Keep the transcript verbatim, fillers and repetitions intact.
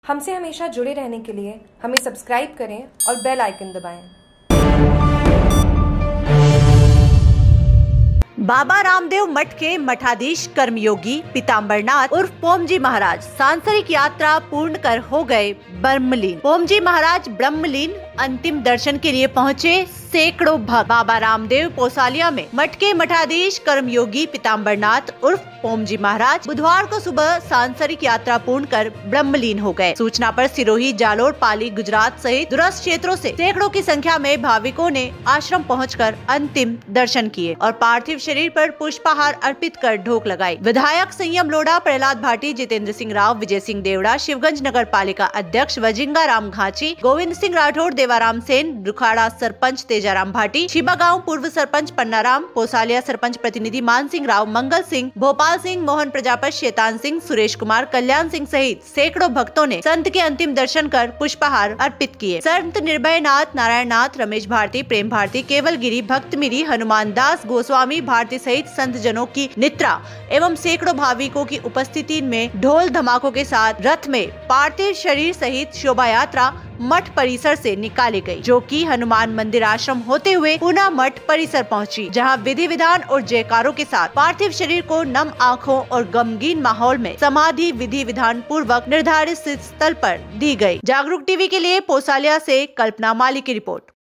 हमसे हमेशा जुड़े रहने के लिए हमें सब्सक्राइब करें और बेल आइकन दबाएं। बाबा रामदेव मठ के मठाधीश कर्मयोगी पीताम्बरनाथ उर्फ पोमजी महाराज सांसारिक यात्रा पूर्ण कर हो गए ब्रह्मलीन। पोमजी महाराज ब्रह्मलीन अंतिम दर्शन के लिए पहुँचे सैकड़ों भक्त। बाबा रामदेव पोसालिया में मठ के मठाधीश कर्मयोगी पीताम्बरनाथ उर्फ पोमजी महाराज बुधवार को सुबह सांसारिक यात्रा पूर्ण कर ब्रह्मलीन हो गए। सूचना पर सिरोही, जालोर, पाली, गुजरात सहित दूरस्थ क्षेत्रों से सैकड़ों की संख्या में भाविकों ने आश्रम पहुंचकर अंतिम दर्शन किए और पार्थिव शरीर पर पुष्पहार अर्पित कर ढोक लगाई। विधायक संयम लोढ़ा, प्रहलाद भाटी, जितेंद्र सिंह राव, विजय सिंह देवड़ा, शिवगंज नगर पालिका अध्यक्ष वजिंगा राम घाची, गोविंद सिंह राठौड़, देवाराम सेन, रुखाड़ा सरपंच तेजाराम भाटी, शिबा गाँव पूर्व सरपंच पन्नाराम, पोसालिया सरपंच प्रतिनिधि मान सिंह राव, मंगल सिंह, भोपाल सिंह, मोहन प्रजापत, शैतान सिंह, सुरेश कुमार, कल्याण सिंह सहित सैकड़ों भक्तों ने संत के अंतिम दर्शन कर पुष्पहार अर्पित किए। संत निर्भय नाथ, नारायण नाथ, रमेश भारती, प्रेम भारती, केवल गिरी, भक्त मिरी, हनुमान दास, गोस्वामी भारती सहित संत जनों की नित्रा एवं सैकड़ों भाविकों की उपस्थिति में ढोल धमाकों के साथ रथ में पार्थिव शरीर सहित शोभा यात्रा मठ परिसर से निकाली गई, जो कि हनुमान मंदिर आश्रम होते हुए पुनः मठ परिसर पहुंची, जहां विधि विधान और जयकारों के साथ पार्थिव शरीर को नम आंखों और गमगीन माहौल में समाधि विधि विधान पूर्वक निर्धारित स्थल पर दी गई। जागरूक टीवी के लिए पोसालिया से कल्पना माली की रिपोर्ट।